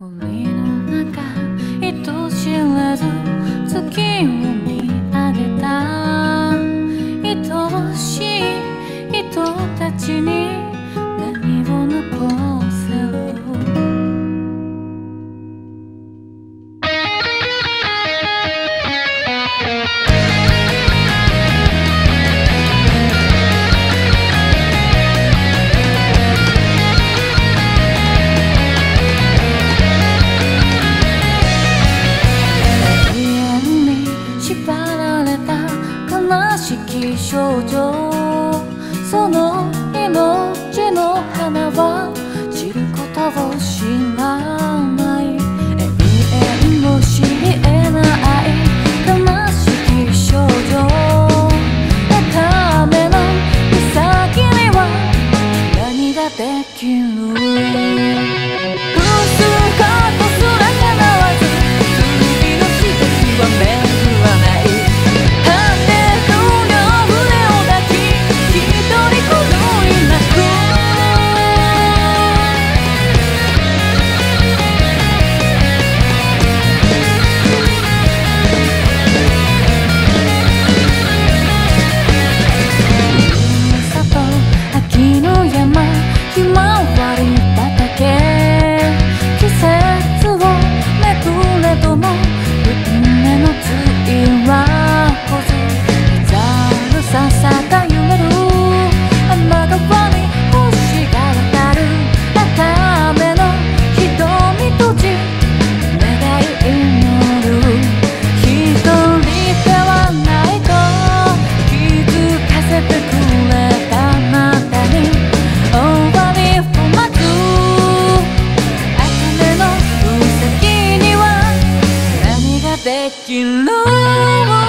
森の中人知らず月を見上げた愛しい人たちに何を残せる。悲しき少女、その命の花は散ることを知らない。永遠も知り得ない悲しき少女のための岬には何ができる。ブルースカートすら叶わず次の季節は巡らない。ひまわり畑、季節をめくれども運命の次は来ず。ざるささた揺れる天川に星が渡る赤目の瞳閉じ願い祈る。一人ではないと気づかせてくれたあなたにできる。